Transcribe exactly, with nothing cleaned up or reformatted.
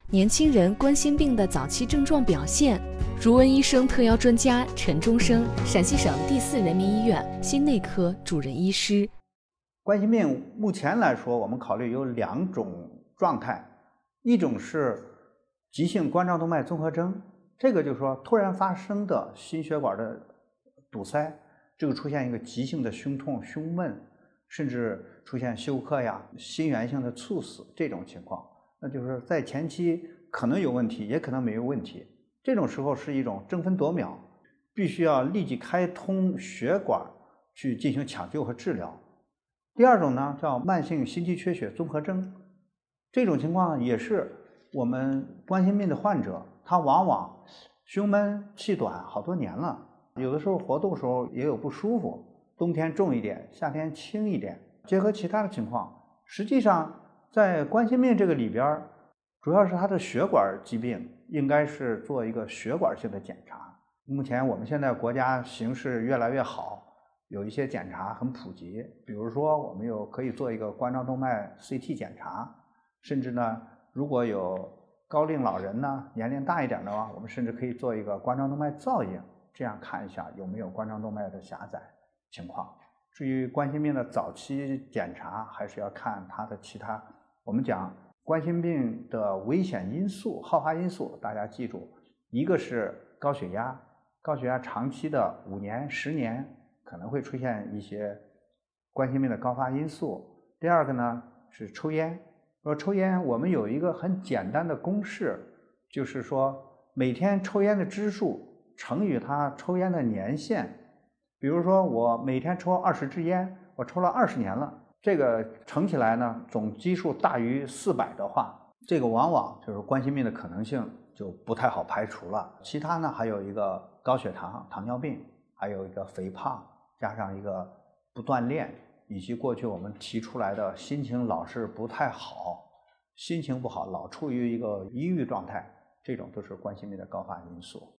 年轻人冠心病的早期症状表现。如闻医生特邀专家陈忠生，陕西省第四人民医院心内科主任医师。 冠心病目前来说，我们考虑有两种状态，一种是急性冠状动脉综合征，这个就是说突然发生的心血管的堵塞，这个出现一个急性的胸痛、胸闷，甚至出现休克呀、心源性的猝死这种情况，那就是在前期可能有问题，也可能没有问题。这种时候是一种争分夺秒，必须要立即开通血管去进行抢救和治疗。第二种呢叫慢性心肌缺血综合征，这种情况也是我们冠心病的患者，他往往胸闷气短好多年了，有的时候活动的时候也有不舒服，冬天重一点，夏天轻一点，结合其他的情况，实际上在冠心病这个里边，主要是它的血管疾病，应该是做一个血管性的检查。目前我们现在国家形势越来越好，有一些检查很普及，比如说我们有可以做一个冠状动脉 C T 检查，甚至呢，如果有高龄老人呢，年龄大一点的话，我们甚至可以做一个冠状动脉造影，这样看一下有没有冠状动脉的狭窄情况。至于冠心病的早期检查，还是要看它的其他，我们讲冠心病的危险因素、好发因素，大家记住，一个是高血压，高血压长期的五年、十年可能会出现一些冠心病的高发因素。第二个呢是抽烟，说抽烟我们有一个很简单的公式，就是说每天抽烟的支数乘以他抽烟的年限。比如说我每天抽二十支烟，我抽了二十年了，这个乘起来呢，总基数大于四百的话，这个往往就是冠心病的可能性就不太好排除了。其他呢还有一个高血糖、糖尿病，还有一个肥胖，加上一个不锻炼，以及过去我们提出来的心情老是不太好，心情不好，老处于一个抑郁状态，这种都是冠心病的高发因素。